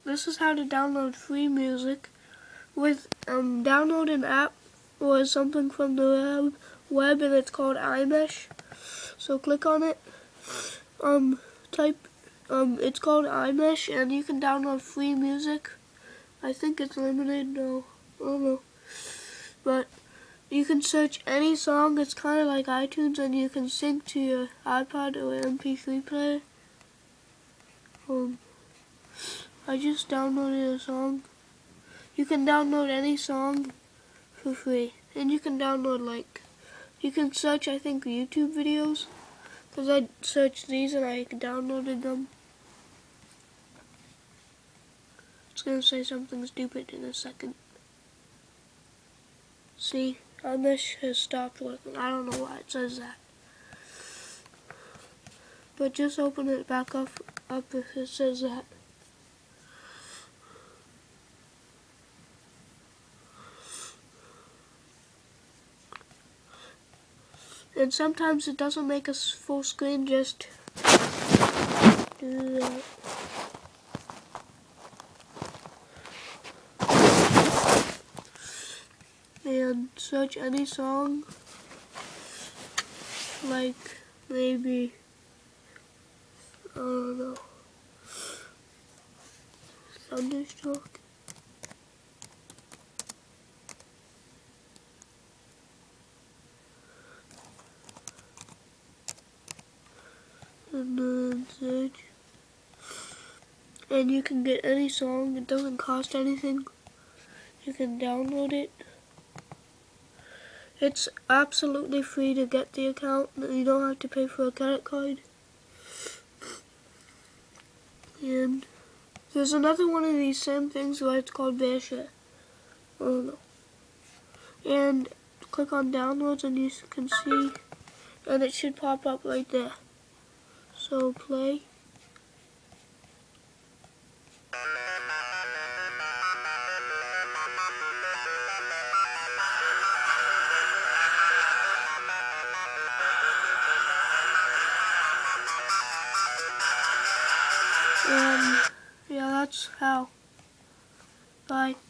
this is how to download free music with download an app or something from the web, and it's called iMesh. So click on it. It's called iMesh, and you can download free music. I think it's limited. No, I don't know. But you can search any song. It's kind of like iTunes, and you can sync to your iPod or MP3 player. I just downloaded a song. You can download any song for free, and you can download you can search, I think, YouTube videos, because I searched these and I downloaded them. It's gonna say something stupid in a second. See, iMesh has stopped working. I don't know why it says that. But just open it back up if it says that. And sometimes it doesn't make us full screen, just do that. And search any song, like maybe, I don't know, Thunderstruck. And then search. And you can get any song. It doesn't cost anything. You can download it. It's absolutely free to get the account. You don't have to pay for a credit card. And there's another one of these same things where it's called Bearshare. I don't know. And click on downloads and you can see, and it should pop up right there. So play. And yeah, that's how. Bye.